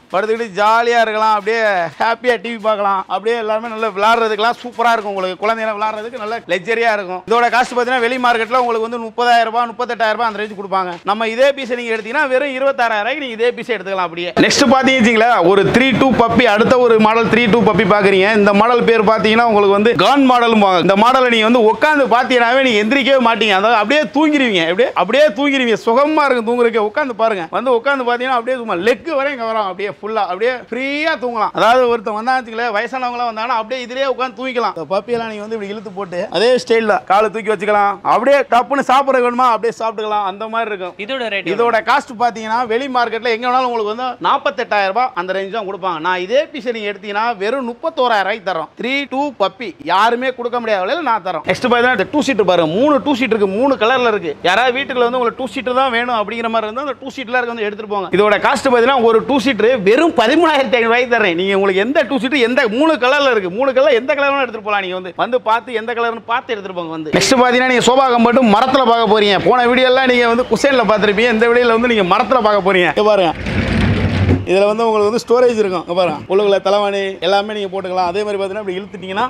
படுத்துக்கிட்டு ஜாலியாக இருக்கலாம், அப்படியே ஹாப்பியாக டிவி பார்க்கலாம், அப்படியே எல்லாருமே நல்லா விளாட்றதுக்குலாம் சூப்பராக இருக்கும். உங்களுக்கு குழந்தைங்க விளாட்றதுக்கு நல்ல லக்ஸரியாக இருக்கும். இதோட காஸ்ட் பார்த்தீங்கன்னா வெளி மார்க்கெட்டில் உங்களுக்கு வந்து முப்பதாயிரம் ரூபாய் முப்பத்தெட்டாயிரம் ரூபாய் அந்த ரேஞ்ச் கொடுப்பாங்க. நம்ம இதே பீஸை நீங்கள் எடுத்தீங்கன்னா வெறும் இருபத்தாறாயிரம் ரூபாய்க்கு நீங்கள் இதே பீஸை எடுத்துக்கலாம். அப்படியே நெக்ஸ்ட் பார்த்தீங்கன்னா ஒரு த்ரீ டூ பப்பி, அடுத்த ஒரு மாடல் த்ரீ டூ பப்பி பார்க்குறீங்க. இந்த மாடல் பேர் பார்த்தீங்கன்னா உங்களுக்கு வந்து கான் மாடலும். இந்த மாடலை நீங்கள் வந்து உட்காந்து பார்த்தீங்கன்னாவே நீங்கள் எந்திரிக்கவே மாட்டீங்க, அதாவது அப்படியே தூங்கிடுவீங்க. அப்படியே அப்படியே தூங்கிடுவீங்க, சுகமாக இருக்கும் தூங்குறதுக்கு. உட்காந்து பாருங்க, வந்து உட்காந்து பார்த்தீங்கன்னா அப்படியே சும்மா லெக் வரையும் வரும், அப்படியே ஃபுல்லாக அப்படியே ஃப்ரீயாக தூங்கலாம். அதாவது ஒருத்தன் வந்தாச்சுங்களே வயசானவங்களாம் வந்தாங்கன்னா அப்படியே இதிலே உட்காந்து தூங்கிக்கலாம். பப்பியெல்லாம் நீங்கள் வந்து இப்படி இழுத்து போட்டு அதே ஸ்டைலில் காலை தூக்கி வச்சுக்கலாம், அப்படியே டப்புன்னு சாப்பிட வேணுமா அப்படியே சாப்பிட்டுக்கலாம், அந்த மாதிரி இருக்கும். இதோட ரேட் இதோட காஸ்ட் பார்த்தீங்கன்னா வெளி மார்க்கெட்டில் எங்கே வேணாலும் உங்களுக்கு வந்து நாற்பத்தெட்டாயிரம் ரூபாய் அந்த ரேஞ்ச் தான் கொடுப்பாங்க. நான் இதே பீஸை நீங்கள் எடுத்தீங்கன்னா வெறும் முப்பத்தோராயிரம் ரூபாய்க்கு தரோம். த்ரீ டூ பப்பி யாருமே கொடுக்க முடியாத விலையில் நான் தரோம். நெக்ஸ்ட் பார்த்தீங்கன்னா டூ சீட்டர் பாருங்க, மூணு டூ சீட் இருக்கு, மூணு கலர்ல இருக்கு. யாராவது வீட்டுல வந்து உங்களுக்கு டூ சீட்டர் தான் வேணும் அப்படிங்கிற மாதிரி இருந்தால் அந்த டூ சீட்ல இருக்க வந்து எடுத்துட்டு போங்க. இதோட காஸ்ட் பார்த்தீங்கன்னா ஒரு டூ சீட்டர் வெறும் பதிமூணாயிரத்தி ஐநூறு ரூபாய்க்கு தரேன். நீங்க உங்களுக்கு எந்த டூ சீட்டர் எந்த மூணு கலர்ல இருக்கு, மூணு கலர் எந்த கலர் எடுத்துட்டு போகலாம். நீங்க வந்து வந்து பார்த்து எந்த கலர்னு பார்த்து எடுத்துட்டு போங்க. வந்து நெக்ஸ்ட் பார்த்தீங்கன்னா நீங்க சோபா கம்பெட்டு மரத்தில் பார்க்க போறீங்க. போன வீடியோலாம் நீங்க வந்து குசேன்ல பார்த்துருப்பீங்க, இந்த வீடியோல வந்து நீங்க மரத்தில் பார்க்க போறீங்க. பாருங்க, இதில் வந்து உங்களுக்கு வந்து ஸ்டோரேஜ் இருக்கும் பாருங்க, உள்ளுக்குள்ள தலைவாணி எல்லாமே நீங்கள் போட்டுக்கலாம். அதே மாதிரி பார்த்தீங்கன்னா இப்படி இழுத்துட்டீங்கன்னா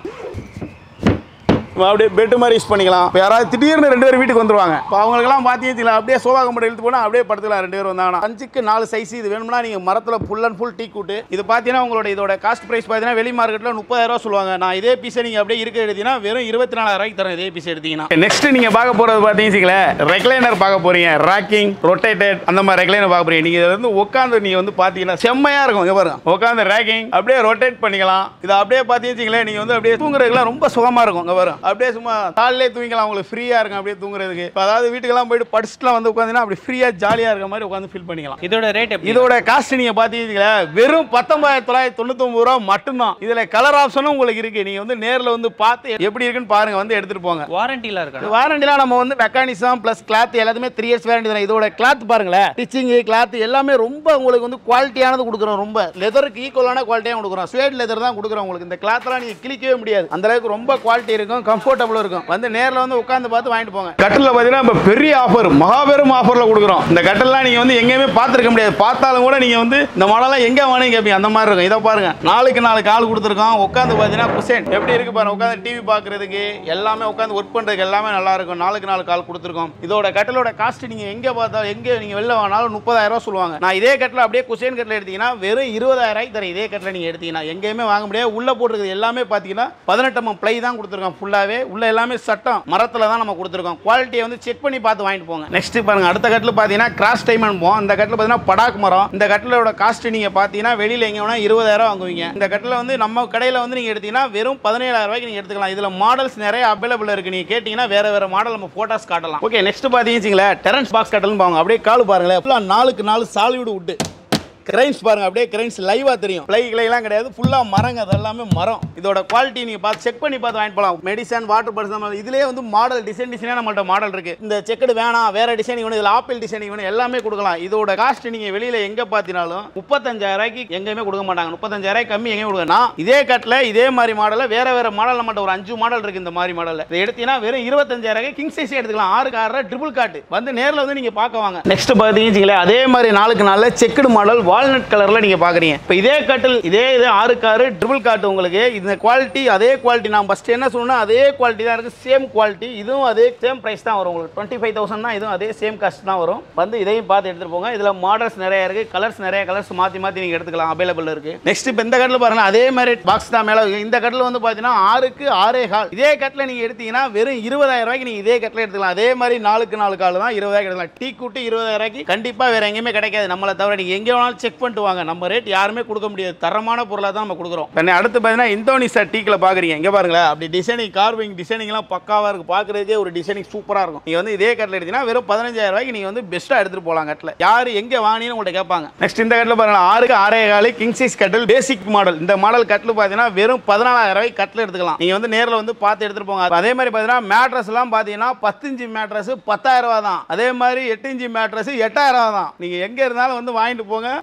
அப்படியே பெட்டு மாதிரி யூஸ் பண்ணிக்கலாம். இப்போ யாராவது திடீர்னு ரெண்டு பேர் வீட்டுக்கு வந்துருவாங்க, இப்போ அவங்களுக்குலாம் பார்த்தீங்கன்னா அப்படியே சோபா கம்பெனி இழுத்து போனால் அப்படியே படுத்துக்கலாம். ரெண்டு பேர் வந்தாங்கன்னா அஞ்சுக்கு நாலு சைஸ் இது வேணும்னா நீங்கள் மரத்தில் ஃபுல் அண்ட் ஃபுல் டீ கூட்டு. இது பார்த்தீங்கன்னா உங்களோட இதோட காஸ்ட் ப்ரைஸ் பார்த்தீங்கன்னா வெளி மார்க்கெட்டில் முப்பதாயிரம் ரூபா சொல்லுவாங்க. நான் இதே பீஸை நீங்கள் அப்படியே இருக்க எடுத்தீங்கன்னா வெறும் இருபத்தி நாலாயிரம் ரூபாய்க்கு தரேன் இதே பீஸ் எடுத்தீங்கன்னா. நெக்ஸ்ட் நீங்கள் பார்க்க போகிறது பார்த்தீங்கன்னா ரெக்லைனர் பார்க்க போறீங்க, ராக்கிங் ரொட்டேட்டட் அந்த மாதிரி ரெக்லைனர் பார்க்க போறீங்க. நீங்கள் இதில் வந்து உட்காந்து நீங்கள் வந்து பார்த்தீங்கன்னா செம்மையாக இருக்கும். இங்கே பாருங்க, உட்காந்து ரேக்கிங் அப்படியே ரொட்டேட் பண்ணிக்கலாம். இதை அப்படியே பார்த்தீங்கன்னா நீங்கள் வந்து அப்படியே தூங்குறதுக்குலாம் ரொம்ப சுகமாக இருக்கும். இங்கே வரும் அப்படியே சும்மா காலையிலே தூங்கிக்கலாம், உங்களுக்கு ஃப்ரீயா இருக்கும் அப்படியே தூங்குறதுக்கு. அதாவது வீட்டுக்கெல்லாம் போயிட்டு படிச்சுட்டுலாம் வந்து உட்காந்துன்னா அப்படி ஃப்ரீயா ஜாலியா இருக்க மாதிரி உட்காந்து ஃபீல் பண்ணிக்கலாம். இதோட ரேட் இதோட காஸ்ட் நீங்க பாத்தீங்கன்னா வெறும் பத்தொன்பதாயிரத்தி தொள்ளாயிரத்தி தொண்ணூத்தி ஒன்பது ரூபா மட்டும்தான். இதுல கலர் ஆப்ஷனும் உங்களுக்கு இருக்கு. நீங்க வந்து நேர்ல வந்து பார்த்து எப்படி இருக்குன்னு பாருங்க, வந்து எடுத்துட்டு போங்க. வாரண்டிலாம் இருக்கு. வாரண்டிலாம் நம்ம வந்து மெக்கானிசம் பிளஸ் கிளாத் எல்லாத்துமே த்ரீ இயர்ஸ் வாரண்டி தான். இதோட கிளாத் பாருங்களேன், ஸ்டிச்சிங் கிளாத் எல்லாமே ரொம்ப உங்களுக்கு வந்து குவாலிட்டியானது கொடுக்குறோம். ரொம்ப லெதருக்கு ஈக்குவலான குவாலிட்டியா கொடுக்குறோம். ஸ்வேட் லெதர் தான் கொடுக்குறோம் உங்களுக்கு. இந்த கிளாத்லாம் நீங்க கிழிக்கவே முடியாது, அந்த அளவுக்கு ரொம்ப குவாலிட்டி இருக்கும், கம்ஃபர்டபுள் இருக்கும். வந்து நேரில் வந்து உட்காந்து பார்த்து வாங்கிட்டு போங்க. கட்டில் பார்த்தீங்கன்னா இப்போ பெரிய ஆஃபர், மகாபெரும் ஆஃபரில் கொடுக்குறோம். இந்த கட்டெல்லாம் நீங்கள் வந்து எங்கேயுமே பார்த்துருக்க முடியாது. பார்த்தாலும் கூட நீங்கள் வந்து இந்த மாடலாம் எங்கே வாங்கி கேட்பீங்க, அந்த மாதிரி இருக்கும். இதை பாருங்க, நாளுக்கு நாலு கால் கொடுத்துருக்கோம். உட்காந்து பார்த்தீங்கன்னா குசேன் எப்படி இருக்கு பாருங்க, உட்காந்து டிவி பார்க்கறதுக்கு எல்லாமே உட்காந்து ஒர்க் பண்ணுறதுக்கு எல்லாமே நல்லா இருக்கும். நாளுக்கு நாலு கால் கொடுத்துருக்கோம். இதோட கட்டலோட காஸ்ட் நீங்கள் எங்கே பார்த்தாலும் எங்கே நீங்கள் வெளில வாங்கினாலும் முப்பதாயிரம் ரூபா சொல்லுவாங்க. நான் இதே கட்டில் அப்படியே குசேன் கட்டில் எடுத்தீங்கன்னா வெறும் இருபதாயிரம் ரூபாய்க்கு தரேன். இதே கட்டில் நீங்கள் எடுத்தீங்கன்னா எங்கேயுமே வாங்க முடியாது. உள்ள போட்டுருக்குது எல்லாமே பார்த்தீங்கன்னா பதினெட்டு எம்எம் பிளை தான் கொடுத்துருக்கோம். ஃபுல்லாகவே உள்ள எல்லாமே சட்டம் மரத்தில் தான் நம்ம கொடுத்துருக்கோம். குவாலிட்டியை வந்து செக் பண்ணி பார்த்து வாங்கிட்டு போங்க. நெக்ஸ்ட் பாருங்க, அடுத்த கட்டில் பார்த்தீங்கன்னா கிராஸ் டைமண்ட் போம். இந்த கட்டில் பார்த்தீங்கன்னா படாக் மரம். இந்த கட்டிலோட காஸ்ட் நீங்கள் பார்த்தீங்கன்னா வெளியில் எங்கே வேணா இருபதாயிரம் வாங்குவீங்க. இந்த கட்டில் வந்து நம்ம கடையில் வந்து நீங்கள் எடுத்தீங்கன்னா வெறும் பதினேழாயிரம் ரூபாய்க்கு நீங்கள் எடுத்துக்கலாம். இதில் மாடல்ஸ் நிறைய அவைலபிள் இருக்கு. நீங்கள் கேட்டிங்கன்னா வேற வேற மாடல் நம்ம போட்டோஸ் காட்டலாம். ஓகே, நெக்ஸ்ட் பார்த்தீங்கன்னா டெரன்ஸ் பாக்ஸ் கட்டல்னு பாருங்க. அப்படியே கால் பாருங்களேன், ஃபுல்லாக நாலுக்கு நாலு சாலிவுட் உட்டு கிரைன்ஸ் பாருங்க, அப்படியே கிரைன்ஸ் லைவா தெரியும். பிளை கிளைலாம் கிடையாது, ஃபுல்லா மரங்க, அது எல்லாமே மரம். இதோட குவாலிட்டி நீங்க பார்த்து செக் பண்ணி பார்த்து வாங்கிட்டு போகலாம். மெடிசன் வாட்டர் பர்சன் இதுலயே வந்து மாடல் டிசைன் டிசைனா நம்மள்ட்ட மாடல் இருக்கு. இந்த செக்கடு வேணாம், வேற டிசைனிங் வேணும், இதுல ஆப்பிள் டிசைனிங் வேணும், எல்லாமே கொடுக்கலாம். இதோட காஸ்ட் நீங்க வெளியில எங்க பாத்தீங்கனாலும் முப்பத்தஞ்சாயிரம் ரூபாய்க்கு எங்கேயுமே கொடுக்க மாட்டாங்க. முப்பத்தஞ்சாயிரம் ரூபாய் கம்மி எங்கேயும் கொடுக்கணும். இதே கட்டில் இதே மாதிரி மாடல வேற வேற மாடல் நம்மள்ட்ட ஒரு அஞ்சு மாடல் இருக்கு. இந்த மாதிரி மாடல் இதை எடுத்தீங்கன்னா வெறும் இருபத்தஞ்சாயிரம் ரூபாய் கிங் சைஸ் எடுத்துக்கலாம். ஆறு கார ட்ரிபிள் காட்டு வந்து நேரில் வந்து நீங்க பார்க்க வாங்க. நெக்ஸ்ட் பாத்தீங்கன்னா அதே மாதிரி நாளுக்கு நாள் செக்குடு மாடல் வால்நட் கலர்ல நீங்க பாக்குறீங்க. இப்போ இதே கட்டில் இதே இது ஆறு காரு ட்ரிபிள் காட்டு உங்களுக்கு. இந்த குவாலிட்டி அதே குவாலிட்டி நான் ஃபர்ஸ்ட் என்ன சொன்னா அதே குவாலிட்டி தான் இருக்கு. சேம் குவாலிட்டி, இதுவும் அதே சேம் பிரைஸ் தான் வரும் உங்களுக்கு. டுவெண்ட்டி ஃபைவ் தௌசண்ட் தான், இதுவும் அதே சேம் காஸ்ட் தான் வரும். வந்து இதையும் பார்த்து எடுத்துட்டு போங்க. இதுல மாடல்ஸ் நிறைய இருக்கு, கலர்ஸ் நிறைய கலர்ஸ் மாத்தி மாத்தி நீங்க எடுத்துக்கலாம், அவைலபிள் இருக்கு. நெக்ஸ்ட் இப்போ இந்த கட்டில் பாருங்க, அதே மாதிரி பாக்ஸ் தான் மேல. இந்த கட்டில் வந்து பாத்தீங்கன்னா ஆறுக்கு ஆறே கால். இதே கட்டில் நீங்க எடுத்தீங்கன்னா வெறும் இருபதாயிரம் ரூபாய்க்கு நீங்க இதே கட்டில் எடுத்துக்கலாம். அதே மாதிரி நாலுக்கு நாலு கால் தான், இருபதாயிரம் எடுக்கலாம். டீ கூட்டி இருபதாயிரம் ரூபாய்க்கு கண்டிப்பா வேற எங்கேயுமே கிடைக்காது. நம்மளை தவிர நீங்க எங்க வேணாலும் செக் பண்ணிட்டு வாங்க. நம்ம ரேட் யாருமே கொடுக்க முடியாது, தரமான பொருளாக தான் நம்ம கொடுக்குறோம். அடுத்து பார்த்தீங்கன்னா இந்தோனேசியா டீக்கில் பார்க்குறீங்க. இங்கே பாருங்களேன், அப்படி டிசைனிங் கார்விங் டிசைனிங்லாம் பக்காவாக இருக்குது. பார்க்குறதுக்கே ஒரு டிசைனிங் சூப்பராக இருக்கும். நீங்கள் வந்து இதே கட்டில் எடுத்தீங்கன்னா வெறும் பதினஞ்சாயிரம் ரூபாய்க்கு நீங்கள் வந்து பெஸ்ட்டாக எடுத்துகிட்டு போகலாம். கட்டில் யார் எங்கே வாங்கினு உங்கள்கிட்ட கேட்பாங்க. நெக்ஸ்ட் இந்த கட்டில் பாருங்கள், ஆறுக்கு ஆறே காலு கிங் சைஸ் கட்டில் பேசிக் மாடல். இந்த மாடல் கட்டில் பார்த்தீங்கன்னா வெறும் பதினாலாயிரம் ரூபாய்க்கு கட்டில் எடுத்துக்கலாம். நீங்கள் வந்து நேரில் வந்து பார்த்து எடுத்துகிட்டு போங்க. அதே மாதிரி பார்த்தீங்கன்னா மேட்ரஸ் எல்லாம் பார்த்தீங்கன்னா பத்து இன்ச்சு மேட்ரஸ் பத்தாயிரம் ரூபா தான். அதே மாதிரி எட்டு இன்ச்சு மேட்ரஸ் எட்டாயிரம் ரூபா தான். நீங்கள் எங்கே இருந்தாலும் வந்து வாங்கிட்டு போங்க.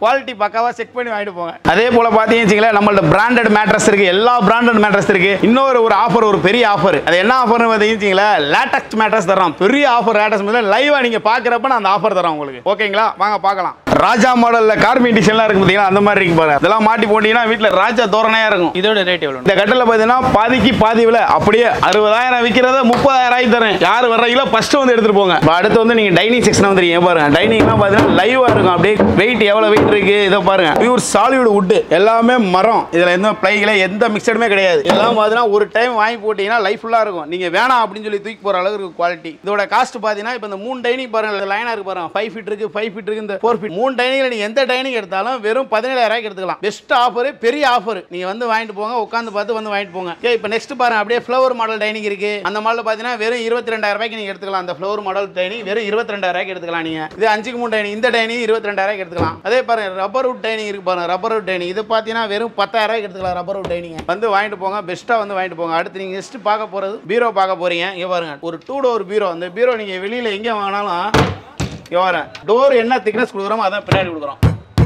குவாலிட்டி பக்காவா செக் பண்ணி வாங்கிட்டு போங்க. அதே போல பாத்தீங்கன்னா நம்மளோட பிராண்டட் மேட்ரஸ் இருக்கு, எல்லா பிராண்டட் மேட்ரஸ் இருக்கு. இன்னொரு ஒரு ஆஃபர், ஒரு பெரிய ஆஃபர். அது என்ன ஆஃபர்னு பாத்தீங்கன்னா லேட்டக்ஸ் மேட்ரஸ் தரோம். பெரிய ஆஃபர் லேட்டக்ஸ் மேட்ரஸ் லைவா நீங்க பாக்குறப்ப நான் அந்த ஆஃபர் தரோம் உங்களுக்கு. ஓகேங்களா, வாங்க பார்க்கலாம். ராஜா மாடல்ல கார்பெட் டிசைன்லாம் இருக்கு பாத்தீங்கன்னா, அந்த மாதிரி இருக்கு பாருங்க. இதெல்லாம் மாட்டி போட்டீங்கன்னா வீட்ல ராஜா தோரணையா இருக்கும். இதோட ரேட் எவ்வளவு? இந்த கட்டல பாத்தீங்கன்னா பாதிக்கு பாதி விலை, அப்படியே அறுபதாயிரம் விக்கிறத முப்பதாயிரம் தரேன். யார் வர்றீங்களோ ஃபர்ஸ்ட் வந்து எடுத்துட்டு போங்க. அடுத்து வந்து நீங்க டைனிங் செக்ஷன் வந்துறீங்க பாருங்க. டைனிங்லாம் பாத்தீங்கன்னா லைவா இருக்கும். அப்படியே வெயிட் எவ்வளவு வெயிட் இருக்கு இத பாருங்க. பியூர் சாலிட் வுட், எல்லாமே மரம். இதுல எந்த பிளைல எந்த மிக்சடுமே கிடையாது. இதெல்லாம் பாத்தீங்கன்னா ஒரு டைம் வாங்கி போட்டீங்கன்னா லைஃப் ஃபுல்லா இருக்கும். நீங்க வேணாம் அப்படின்னு சொல்லி தூக்கி போற அளவுக்கு இருக்கு குவாலிட்டி. இதோட காஸ்ட் பாத்தீங்கன்னா இப்போ இந்த மூணு டைனிங் பாருங்க, லைனா இருக்கு பாருங்க. ஃபைவ் ஃபீட் இருக்கு, ஃபைவ் ஃபீட் இருக்கு, இந்த ஃபோர் ஃபீட். மூணு டைனிங்ல நீங்க எந்த டைனிங் எடுத்தாலும் வெறும் பதினேழாயிரம் ரூபாய்க்கு எடுத்துக்கலாம். பெஸ்ட் ஆஃபர், பெரிய ஆஃபர். நீங்க வந்து வாங்கிட்டு போங்க, உட்கார்ந்து பார்த்து வந்து வாங்கிட்டு போங்க. ஓகே, இப்போ நெக்ஸ்ட் பாருங்க. அப்படியே ஃப்ளவர் மாடல் டைனிங் இருக்கு. அந்த மாடல் பாத்தீங்கன்னா வெறும் இருபத்தி ரெண்டாயிரம் ரூபாய்க்கு நீங்க எடுத்துக்கலாம். அந்த ஃப்ளவர் மாடல் டைனிங் வெறும் இருபத்தி ரெண்டாயிரம் ரூபாய்க்கு எடுத்துக்கலாம். நீங்க இது அஞ்சுக்கு மூணு டைனிங், இந்த டைனிங் இருபத்தி ரெண்டாயிரம் ரூபாய்க்கு எடுத்துக்கலாம். அதே பாருங்க ரப்பர் வுட் டைனிங் இருக்கு பாருங்க. ரப்பர் வுட் டைனிங் இது பாத்தீங்கன்னா வெறும் பத்தாயிரம் ரூபாய்க்கு எடுத்துக்கலாம். ரப்பர் வுட் டைனிங் வந்து வாங்கிட்டு போங்க, பெஸ்ட்டா வந்து வாங்கிட்டு போங்க. அடுத்து நீங்க நெக்ஸ்ட் பார்க்க போறது பீரோ பார்க்க போறீங்க. இங்க பாருங்க ஒரு டூ டோர் பீரோ. அந்த பீரோ நீங்க வெளியில எங்க வாங்கினாலும் இங்க பாருங்க, டோர் என்ன திக்னஸ் கொடுக்குறோமோ அதான் பின்னாடி கொடுக்குறோம்.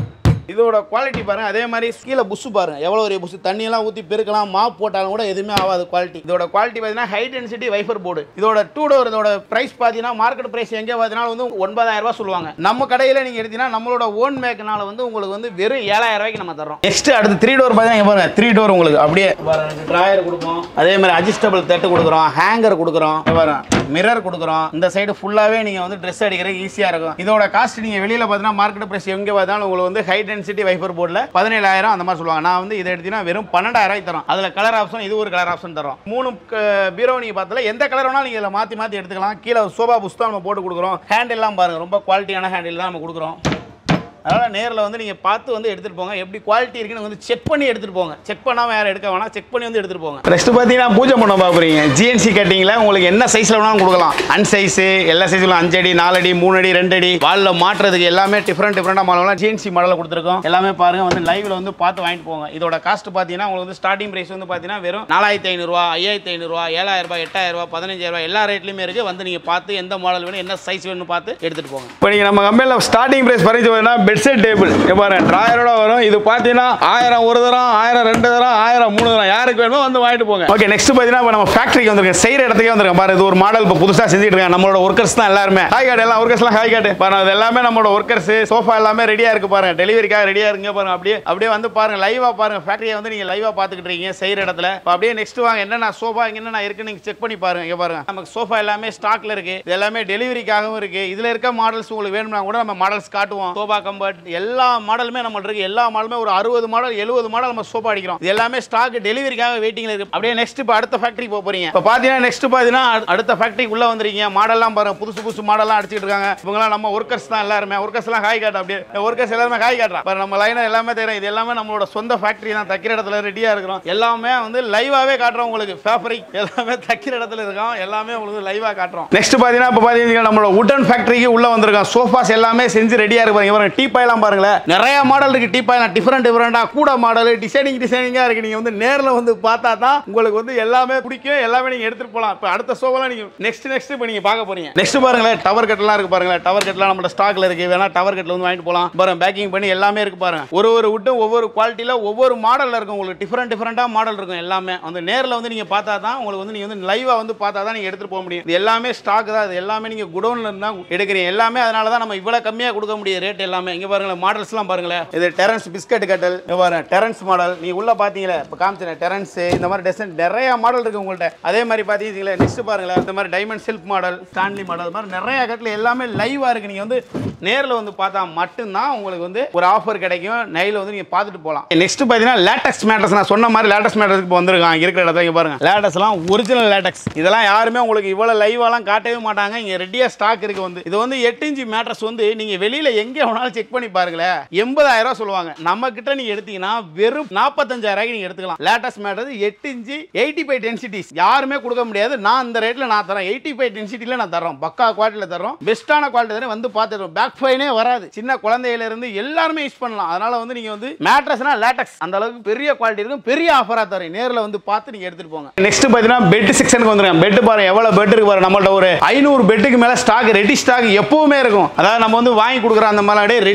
இதோட குவாலிட்டி பாருங்க. அதே மாதிரி கீழே புஷ் பாருங்க, எவ்வளவு ஒரு புஷ். தண்ணி எல்லாம் ஊத்தி பெருக்கலாம், மாப் போட்டாலும் கூட எதுவுமே ஆகாது குவாலிட்டி. இதோட குவாலிட்டி பாத்தீங்கன்னா ஹை டென்சிட்டி வைஃபர் போர்டு. இதோட டூ டோர் இதோட பிரைஸ் பாத்தீங்கன்னா மார்க்கெட் பிரைஸ் எங்க பாத்தீங்கன்னா வந்து ஒன்பதாயிரம் ரூபாய் சொல்லுவாங்க. நம்ம கடையில நீங்க எடுத்தீங்கன்னா நம்மளோட ஓன் மேக்னால வந்து உங்களுக்கு வந்து வெறும் ஏழாயிரம் ரூபாய்க்கு நம்ம தரோம். நெக்ஸ்ட் அடுத்து த்ரீ டோர் பாத்தீங்கன்னா பாருங்க, த்ரீ டோர் உங்களுக்கு அப்படியே டிராயர் கொடுப்போம். அதே மாதிரி அட்ஜஸ்டபிள் தட்டு கொடுக்குறோம், ஹேங்கர் கொடுக்குறோம், மிரர் கொடுக்குறோம். இந்த சைடு ஃபுல்லாவே நீங்க வந்து ட்ரெஸ் அடிக்கிற ஈஸியா இருக்கும். இதோட காஸ்ட் நீங்க வெளியில பாத்தீங்கன்னா மார்க்கெட் பிரைஸ் எங்க பார்த்தாலும் உங்களுக்கு வந்து ஹை டென்சிட்டி வைஃபர் போர்டுல பதினேழாயிரம் அந்த மாதிரி சொல்லுவாங்க. நான் வந்து இதை எடுத்தீங்கன்னா வெறும் பன்னெண்டாயிரம் ரூபாய் தரோம். அதுல கலர் ஆப்ஷன், இது ஒரு கலர் ஆப்ஷன் தரோம். மூணு பீரோ நீங்க பார்த்தல எந்த கலர் வேணாலும் நீங்க இதில் மாத்தி மாத்தி எடுத்துக்கலாம். கீழே சோபா புஸ்தான் நம்ம போட்டு கொடுக்குறோம். ஹேண்டில் எல்லாம் பாருங்க, ரொம்ப குவாலிட்டியான ஹேண்டில் தான் நம்ம கொடுக்குறோம். அதனால் நேரில் வந்து நீங்கள் பார்த்து வந்து எடுத்துகிட்டு போங்க. எப்படி குவாலிட்டி இருக்குன்னு வந்து செக் பண்ணி எடுத்துகிட்டு போங்க. செக் பண்ணாமல் யாரும் எடுக்க வேணாம், செக் பண்ணி வந்து எடுத்துகிட்டு போங்க. நெக்ஸ்ட் பார்த்தீங்கன்னா பூஜை பண்ண பார்க்குறீங்க. ஜிஎன்சி கட்டிங்கில் உங்களுக்கு என்ன சைஸில் வேணாலும் கொடுக்கலாம். அன் சைஸு எல்லா சைஸிலும் அஞ்சு அடி, நாலு அடி, மூணு அடி, ரெண்டு அடி, வாலில் மாட்டுறதுக்கு எல்லாமே டிஃப்ரெண்ட் டிஃப்ரெண்டாக மாடலாம் ஜிஎன்சி மாடலில் கொடுத்துருக்கோம். எல்லாமே பாருங்கள், வந்து லைவில் வந்து பார்த்து வாங்கிட்டு போங்க. இதோட காஸ்ட் பார்த்தீங்கன்னா உங்களுக்கு வந்து ஸ்டார்டிங் ப்ரைஸ் வந்து பார்த்தீங்கன்னா வெறும் நாலாயிரத்தி ஐநூறுரூவா, ஐயாயிரத்தி ஐநூறுரூவா, ஏழாயிரம் ரூபாய், எட்டாயிரம் ரூபாய், பதினஞ்சாயிரம் ரூபாய், எல்லா ரேட்லையுமே இருக்குது. வந்து நீங்கள் பார்த்து எந்த மாடல் வேணும், என்ன சைஸ் வேணும்னு பார்த்து எடுத்துகிட்டு போங்க. இப்போ நீங்கள் நம்ம கம்பெனியில் ஸ்டார்டிங் ப்ரைஸ் பறிச்சு பெட் செட் டேபிள் டிராயரோட வரும். இது பாத்தீங்கன்னா ஆயிரம் ஒரு தரம், ஆயிரம் ரெண்டு தரம், ஆயிரம் மூணு தரம், யாருக்கு வேணுமோ வந்து வாங்கிட்டு போங்க. ஓகே, நெக்ஸ்ட் பாத்தீங்கன்னா நம்ம ஃபேக்டரிக்கு வந்திருக்கேன், செய்யற இடத்துக்கே வந்திருக்கேன். பாரு, இது ஒரு மாடல் இப்போ புதுசா செஞ்சுட்டு இருக்காங்க. நம்மளோட ஒர்க்கர்ஸ் தான் எல்லாருமே. ஹாய் கார்டு, எல்லாம் ஒர்க்கர்ஸ் எல்லாம் ஹாய் கார்டு பாருங்க. அது எல்லாமே நம்மளோட ஒர்க்கர்ஸ். சோஃபா எல்லாமே ரெடியா இருக்கு பாருங்க, டெலிவரிக்காக ரெடியா இருக்குங்க பாருங்க. அப்படியே அப்படியே வந்து பாருங்க, லைவா பாருங்க. ஃபேக்டரியை வந்து நீங்க லைவா பாத்துக்கிட்டு இருக்கீங்க செய்யற இடத்துல. அப்படியே நெக்ஸ்ட் வாங்க, என்னென்ன சோஃபா என்னென்ன இருக்குன்னு நீங்க செக் பண்ணி பாருங்க. இங்க பாருங்க, நமக்கு சோஃபா எல்லாமே ஸ்டாக்ல இருக்கு. இது எல்லாமே டெலிவரிக்காகவும் இருக்கு. இதுல இருக்க மாடல்ஸ் உங்களுக்கு வேணும்னா கூட நம்ம மாடல்ஸ் காட்டுவோம். சோஃபா கம்பர்ட் எல்லா மாடலுமே நம்ம இருக்கு. எல்லா மாடலுமே ஒரு அறுபது மாடல் எழுபது மாடல் நம்ம சோஃபா அடிக்கிறோம். இது எல்லாமே ஸ்டாக் டெலிவரிக்காக வெயிட்டிங்ல இருக்கு. அப்படியே நெக்ஸ்ட் இப்போ அடுத்த ஃபேக்டரி போக போறீங்க. இப்போ பாத்தீங்கன்னா நெக்ஸ்ட் பாத்தீங்கன்னா அடுத்த ஃபேக்டரி உள்ள வந்திருக்கீங்க. மாடல்லாம் பாருங்க, புதுசு புதுசு மாடல்லாம் அடிச்சிட்டு இருக்காங்க. இவங்கலாம் நம்ம ஒர்க்கர்ஸ் தான் எல்லாருமே. ஒர்க்கர்ஸ் எல்லாம் ஹாய் காட்டு. அப்படியே ஒர்க்கர்ஸ் எல்லாமே ஹாய் காட்டுறா பாருங்க. நம்ம லைனா எல்லாமே தெரியும். இது எல்லாமே நம்மளோட சொந்த ஃபேக்டரி தான். தைக்கிற இடத்துல ரெடியா இருக்கிறோம். எல்லாமே வந்து லைவாவே காட்டுறோம் உங்களுக்கு. ஃபேப்ரிக் எல்லாமே தைக்கிற இடத்துல இருக்கோம். எல்லாமே உங்களுக்கு லைவா காட்டுறோம். நெக்ஸ்ட் பாத்தீங்கன்னா இப்போ பாத்தீங்கன்னா நம்மளோட வுடன் ஃபேக்டரிக்கு உள்ள வந்திருக்கோம். சோஃபாஸ் எல்லாமே செஞ்சு ரெடியா இருக்கு பாருங்க. டீ பாயெல்லாம் பாருங்களேன், நிறைய மாடல் இருக்கு. டீ பாய் டிஃபரெண்ட் டிஃபரெண்டா கூட மாடல், டிசைனிங் டிசைனிங்கா இருக்கு. நீங்க வந்து நேரில் வந்து பார்த்தா தான் உங்களுக்கு வந்து எல்லாமே பிடிக்கும். எல்லாமே நீங்க எடுத்துட்டு போலாம். இப்போ அடுத்த ஷோவெல்லாம் நீங்க நெக்ஸ்ட் நெக்ஸ்ட் இப்போ நீங்க பார்க்க போறீங்க. நெக்ஸ்ட் பாருங்களேன், டவர் கட்லாம் இருக்கு பாருங்களேன். டவர் கட்லாம் நம்ம ஸ்டாக்ல இருக்கு. வேணா டவர் கட்ல வந்து வாங்கிட்டு போலாம் பாருங்க. பேக்கிங் பண்ணி எல்லாமே இருக்கு பாருங்க. ஒரு ஒரு வுட்டும் ஒவ்வொரு குவாலிட்டியில ஒவ்வொரு மாடல்ல இருக்கும். உங்களுக்கு டிஃபரெண்ட் டிஃபரெண்டா மாடல் இருக்கும். எல்லாமே வந்து நேரில் வந்து நீங்க பார்த்தா தான் உங்களுக்கு வந்து நீங்க வந்து லைவா வந்து பார்த்தா தான் நீங்க எடுத்துட்டு போக முடியும். இது எல்லாமே ஸ்டாக் தான். இது எல்லாமே நீங்க குடோன்ல இருந்தா எடுக்கிறீங்க. எல்லாமே அதனால தான் நம்ம இவ்வளவு கம்மியா கொடுக்க முடியும் ரேட். எல்லாமே இங்க பாருங்களேன், மாடல்ஸ் எல்லாம் பாருங்களேன். இது டெரன்ஸ் பிஸ்கட் கட்டல், டெரன்ஸ் மாடல். நீ உள்ள பாத்தீங்களா, இப்ப காமிச்சேன் டெரன்ஸ். இந்த மாதிரி டிசைன் நிறைய மாடல் இருக்கு உங்கள்ட்ட. அதே மாதிரி பாத்தீங்களா, நெக்ஸ்ட் பாருங்களேன், இந்த மாதிரி diamond silk model, Stanley model, மாதிரி நிறைய கட்டில் எல்லாமே லைவா இருக்கு. நீங்க வந்து நேரில் வந்து பார்த்தா மட்டும்தான் உங்களுக்கு வந்து ஒரு ஆஃபர் கிடைக்கும். நைல வந்து நீங்க பார்த்துட்டு போகலாம். நெக்ஸ்ட் பாத்தீங்கன்னா லேட்டக்ஸ் மேட்ரஸ். நான் சொன்ன மாதிரி லேட்டக்ஸ் மேட்ரஸ்க்கு வந்திருக்காங்க. இருக்கிற இடத்துல இங்க பாருங்க, லேட்டக்ஸ் எல்லாம் ஒரிஜினல் லேட்டக்ஸ். இதெல்லாம் யாருமே உங்களுக்கு இவ்வளவு லைவாலாம் காட்டவே மாட்டாங்க. இங்க ரெடியா ஸ்டாக் இருக்கு. வந்து இது வந்து எட்டு இன்ச்சு மேட்ரஸ். வந்து நீங்க வெளியில எங்க வேணாலும் செக் பண்ணி பாருங்களேன், எண்பதாயிரம் ரூபாய் சொல்லுவாங்க. நம்ம கிட்ட நீங்க எடுத்தீங்கன்னா வெறும் நாற்பத்தஞ்சாயிரம் நீங்க எடுத்துக்கலாம். லேட்டஸ்ட் மேட்ரஸ் எட்டு இன்ச்சு எயிட்டி ஃபைவ் டென்சிட்டிஸ் யாருமே கொடுக்க முடியாது. நான் இந்த ரேட்ல நான் தரேன். எயிட்டி ஃபைவ் டென்சிட்டில நான் தரோம். பக்கா குவாலிட்டியில தரோம். பெஸ்டான குவாலிட்டி தரேன். வந்து பார்த்துட்டு பேக் ஃபைனே வராது. சின்ன குழந்தையில இருந்து எல்லாருமே யூஸ் பண்ணலாம். அதனால வந்து நீங்க வந்து மேட்ரஸ்னா லேட்டக்ஸ் அந்த அளவுக்கு பெரிய குவாலிட்டி இருக்கும். பெரிய ஆஃபரா தரேன். நேரில் வந்து பார்த்து நீங்க எடுத்துட்டு போங்க. நெக்ஸ்ட் பாத்தீங்கன்னா பெட் செக்ஷனுக்கு வந்துருங்க. பெட் பாருங்க எவ்வளவு பெட் இருக்கு பாருங்க. நம்மள்ட்ட ஒரு ஐநூறு பெட்டுக்கு மேல ஸ்டாக் ரெடி ஸ்டாக் எப்பவுமே இருக்கும். அதாவது நம்ம வந்து வாங்கி கொடுக்குற அந்த மாதிரி ரெடி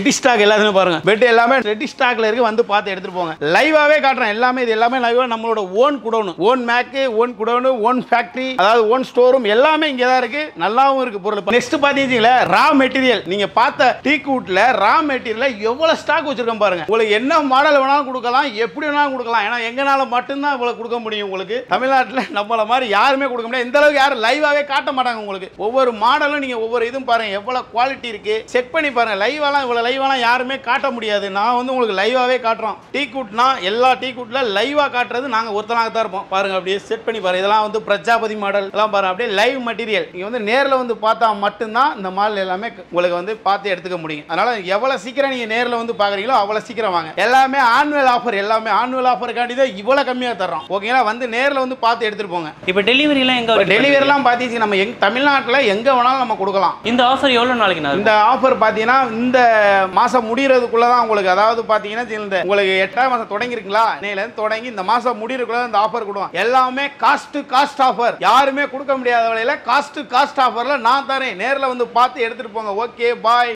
ரெடி ஸ்டாக் எல்லாத்துமே பாருங்க. பெட் எல்லாமே ரெடி ஸ்டாக்ல இருக்கு, வந்து பார்த்து எடுத்துட்டு போங்க. லைவாவே காட்டுறேன் எல்லாமே. இது எல்லாமே லைவா நம்மளோட ஓன் குடோன், ஓன் மேக், ஓன் குடோன், ஓன் ஃபேக்டரி, அதாவது ஓன் ஸ்டோர் ரூம் எல்லாமே இங்க தான் இருக்கு. நல்லாவும் இருக்கு பொருள். நெக்ஸ்ட் பாத்தீங்கன்னா ரா மெட்டீரியல். நீங்க பார்த்த டீக்வுட்ல ரா மெட்டீரியல் எவ்வளவு ஸ்டாக் வச்சிருக்கோம் பாருங்க. உங்களுக்கு என்ன மாடல் வேணாலும் கொடுக்கலாம், எப்படி வேணாலும் கொடுக்கலாம். ஏன்னா எங்கனால மட்டும்தான் இவ்வளவு கொடுக்க முடியும். உங்களுக்கு தமிழ்நாட்டில் நம்மள மாதிரி யாருமே கொடுக்க முடியாது. இந்த அளவுக்கு யாரும் லைவாவே காட்ட மாட்டாங்க. உங்களுக்கு ஒவ்வொரு மாடலும் நீங்க ஒவ்வொரு இதுவும் பாருங்க எவ்வளவு குவாலிட்டி இருக்கு. செக் பண்ணி பாருங்க. லைவாலாம் இவ்வளவு லைவாலாம் யாருமே காட்ட முடியாது. நான் வந்து உங்களுக்கு லைவாவே காட்டுறோம். டீக்வுட்னா எல்லா டீக்வுட்ல லைவா காட்டுறது நாங்க ஒருத்தனாக தான் இருப்போம். பாருங்க அப்படியே செட் பண்ணி பாருங்க. இதெல்லாம் வந்து பிரஜாபதி மாடல் எல்லாம் பாருங்க. அப்படியே லைவ் மெட்டீரியல். நீங்க வந்து நேர்ல வந்து பார்த்தா மட்டும்தான் இந்த மாடல் எல்லாமே உங்களுக்கு வந்து பார்த்து எடுத்துக்க முடியும். அதனால எவ்வளவு சீக்கிரம் நீங்க நேர்ல வந்து பாக்குறீங்களோ அவ்வளவு சீக்கிரம் வாங்க. எல்லாமே ஆனுவல் ஆஃபர். எல்லாமே ஆனுவல் ஆஃபருக்காண்டி தான் இவ்வளவு கம்மியா தர்றோம். ஓகேங்களா? வந்து நேர்ல வந்து பார்த்து எடுத்துட்டு போங்க. இப்போ டெலிவரி எல்லாம் எங்க வரும்? டெலிவரி எல்லாம் பாத்தீங்கன்னா நம்ம எங்க தமிழ்நாட்டுல எங்க வேணாலும் நம்ம கொடுக்கலாம். இந்த ஆஃபர் எவ்வளவு நாளைக்கு நான் இந்த ஆஃபர் பாத்தீங்கன்னா இந்த மாசம் முடியறதுக்குள்ள தான் உங்களுக்கு, அதாவது பாத்தீங்கன்னா உங்களுக்கு எட்டாம் மாசம் தொடங்கி இருக்குங்களா, இன்னையில இருந்து தொடங்கி இந்த மாசம் முடியறதுக்குள்ள இந்த ஆஃபர் கொடுவோம். எல்லாமே காஸ்ட் காஸ்ட் ஆஃபர். யாருமே கொடுக்க முடியாத விலையில காஸ்ட் காஸ்ட் ஆஃபர்ல நான் தரேன். நேர்ல வந்து பார்த்து எடுத்துட்டு போங்க. ஓகே பாய்.